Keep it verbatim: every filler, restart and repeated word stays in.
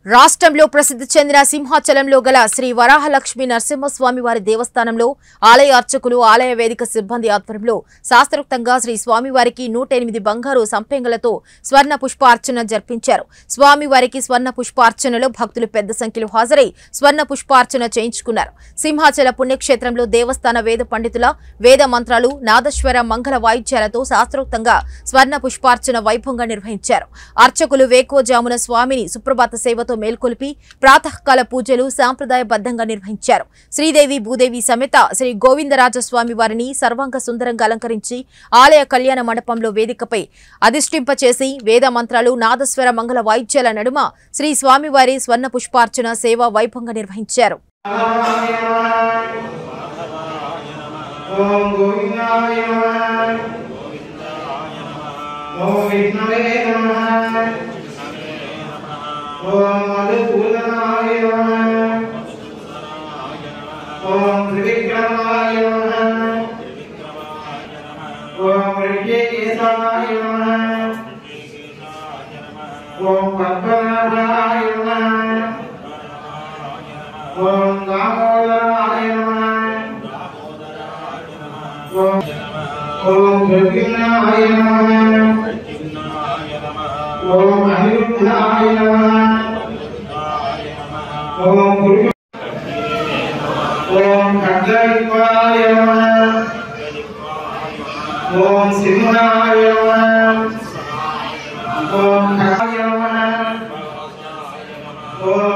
రాష్ట్రంలో ప్రసిద్ధి చెందిన సింహాచలంలో గల శ్రీ వరాహలక్ష్మి నరసింహస్వామి వారి దేవస్థానంలో ఆలయ అర్చకులు ఆలయ వేదిక సిబ్బంది ఆధ్వర్యంలో శాస్త్రోక్తంగా శ్రీ స్వామివారికి నూట ఎనిమిది బంగారు సంపెంగలతో స్వర్ణ పుష్పార్చన జరిపించారు. స్వామివారికి స్వర్ణ పుష్పార్చనలో భక్తులు పెద్ద సంఖ్యలో హాజరై స్వర్ణ పుష్పార్చన చేయించుకున్నారు. సింహాచల పుణ్యక్షేత్రంలో దేవస్థాన వేద పండితుల వేద మంత్రాలు నాదస్వర మంగళ వాయిద్యాలతో శాస్త్రోక్తంగా స్వర్ణ పుష్పార్చన వైభవంగా నిర్వహించారు. అర్చకులు వేకోజామున స్వామిని సుప్రభాత సేవతో మేల్కొల్పి ప్రాతకాల పూజలు సాంప్రదాయబద్ధంగా నిర్వహించారు. శ్రీదేవి భూదేవి సమేత శ్రీ గోవిందరాజస్వామి వారిని సర్వాంగ సుందరంగా అలంకరించి ఆలయ కళ్యాణ మండపంలో వేదికపై అధిష్ఠింపచేసి వేద మంత్రాలు నాదస్వర మంగళ వాయిద్యాల నడుమ శ్రీ స్వామివారి స్వర్ణ పుష్పార్చన సేవ వైభవంగా నిర్వహించారు. ओम मधुसूदनाय नमः ओम त्रिविक्रमाय नमः ओम ऋषिकेशाय नमः ओम पद्मनाभाय नमः ओम दामोदराय नमः ओम प्रद्युम्नाय नमः ओम अनिरुद्धाय नमः ओम ओम खड्गलिंगाय नमः ओम सिंहाय नमः ओम खगाय नमः ओम